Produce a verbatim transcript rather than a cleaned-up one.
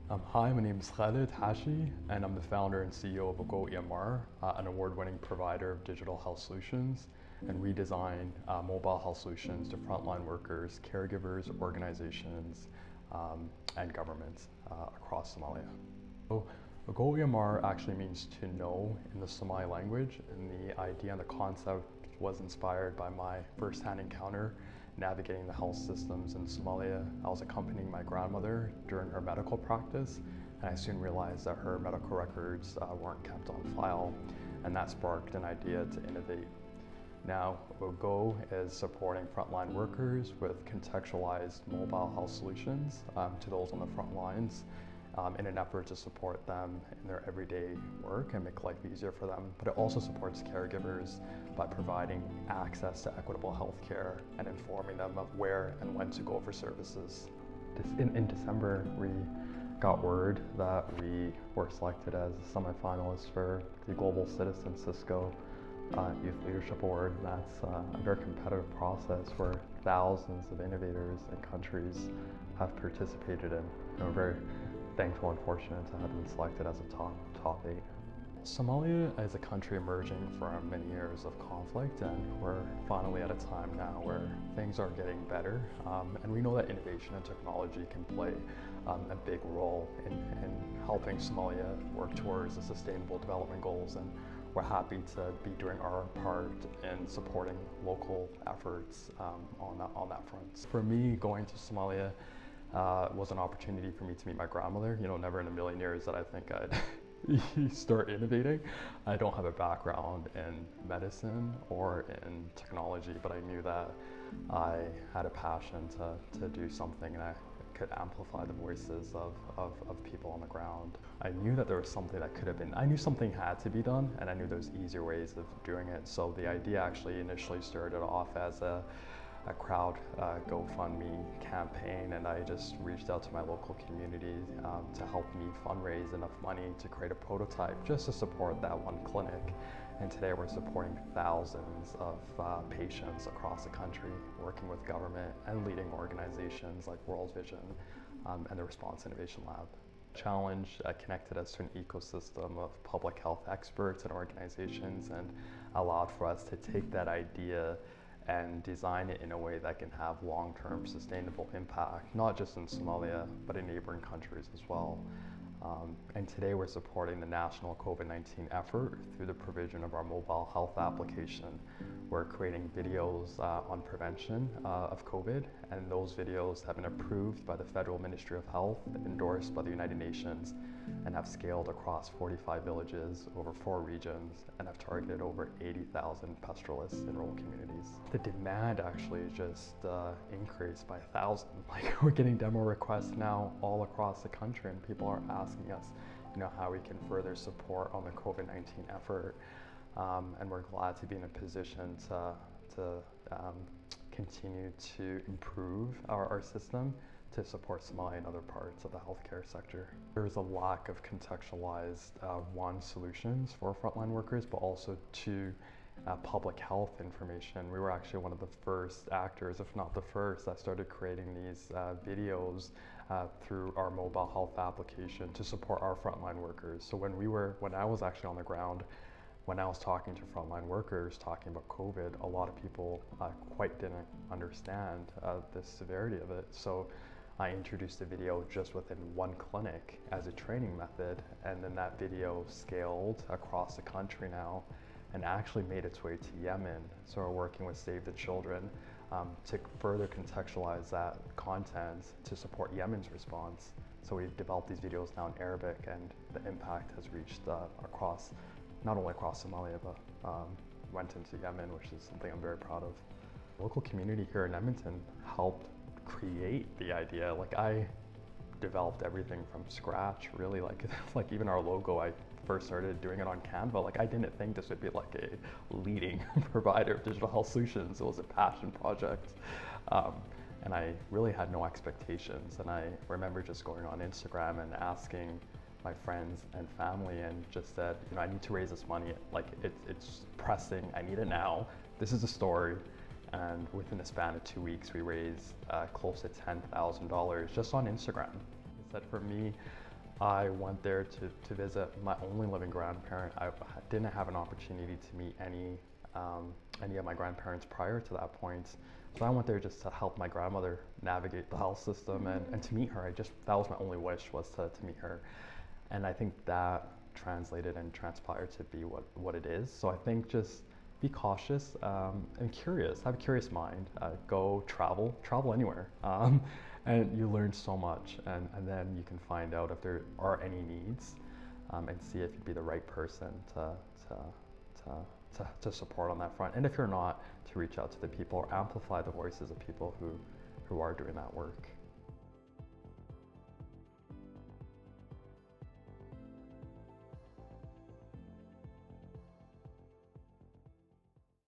Um, hi, my name is Khalid Hashi, and I'm the founder and C E O of OGOWEMR, uh, an award-winning provider of digital health solutions, and we design uh, mobile health solutions to frontline workers, caregivers, organizations, um, and governments uh, across Somalia. So, OGOWEMR actually means to know in the Somali language, and the idea and the concept was inspired by my first-hand encounter navigating the health systems in Somalia. I was accompanying my grandmother during her medical practice, and I soon realized that her medical records uh, weren't kept on file, and that sparked an idea to innovate. Now, OGO is supporting frontline workers with contextualized mobile health solutions um, to those on the front lines, Um, in an effort to support them in their everyday work and make life easier for them. But it also supports caregivers by providing access to equitable health care and informing them of where and when to go for services. In, in December, we got word that we were selected as semifinalists for the Global Citizen Cisco uh, Youth Leadership Award. And that's uh, a very competitive process where thousands of innovators and countries have participated in. And we're very thankful and fortunate to have been selected as a top, top eight. Somalia is a country emerging from many years of conflict, and we're finally at a time now where things are getting better. Um, and we know that innovation and technology can play um, a big role in, in helping Somalia work towards the sustainable development goals. And we're happy to be doing our part in supporting local efforts um, on, that, on that front. For me, going to Somalia Uh, was an opportunity for me to meet my grandmother. You know, never in a million years that I think I'd start innovating. I don't have a background in medicine or in technology, but I knew that I had a passion to, to do something that could amplify the voices of, of, of people on the ground. I knew that there was something that could have been, I knew something had to be done, and I knew there was easier ways of doing it. So the idea actually initially started off as a a crowd uh, GoFundMe campaign, and I just reached out to my local community um, to help me fundraise enough money to create a prototype just to support that one clinic. And today we're supporting thousands of uh, patients across the country, working with government and leading organizations like World Vision um, and the Response Innovation Lab. Challenge uh, connected us to an ecosystem of public health experts and organizations, and allowed for us to take that idea and design it in a way that can have long-term sustainable impact, not just in Somalia, but in neighboring countries as well. Um, and today we're supporting the national COVID nineteen effort through the provision of our mobile health application. We're creating videos uh, on prevention uh, of COVID, and those videos have been approved by the Federal Ministry of Health, endorsed by the United Nations, and have scaled across forty-five villages over four regions, and have targeted over eighty thousand pastoralists in rural communities. The demand actually just uh, increased by a thousand. Like, we're getting demo requests now all across the country, and people are asking us, you know, how we can further support on the COVID nineteen effort. Um, and we're glad to be in a position to, to um, continue to improve our, our system to support Somalia and other parts of the healthcare sector. There's a lack of contextualized, uh, one, solutions for frontline workers, but also two, uh, public health information. We were actually one of the first actors, if not the first, that started creating these uh, videos uh, through our mobile health application to support our frontline workers. So when we were, when I was actually on the ground, when I was talking to frontline workers, talking about COVID, a lot of people uh, quite didn't understand uh, the severity of it. So I introduced a video just within one clinic as a training method, and then that video scaled across the country now and actually made its way to Yemen. So we're working with Save the Children um, to further contextualize that content to support Yemen's response. So we've developed these videos now in Arabic, and the impact has reached uh, across, not only across Somalia, but um, went into Yemen, which is something I'm very proud of. The local community here in Edmonton helped create the idea. Like, I developed everything from scratch, really. Like, like even our logo, I first started doing it on Canva. Like, I didn't think this would be like a leading provider of digital health solutions. It was a passion project. Um, and I really had no expectations. And I remember just going on Instagram and asking my friends and family, and just said, you know, I need to raise this money. Like, it, it's pressing, I need it now. This is the story. And within the span of two weeks, we raised uh, close to ten thousand dollars just on Instagram. It said for me, I went there to, to visit my only living grandparent. I didn't have an opportunity to meet any um, any of my grandparents prior to that point. So I went there just to help my grandmother navigate the health system and, and to meet her. I just, that was my only wish, was to, to meet her. And I think that translated and transpired to be what, what it is. So I think just be cautious um, and curious, have a curious mind, uh, go travel, travel anywhere. Um, and you learn so much, and, and then you can find out if there are any needs um, and see if you'd be the right person to, to, to, to, to support on that front. And if you're not, to reach out to the people or amplify the voices of people who, who are doing that work.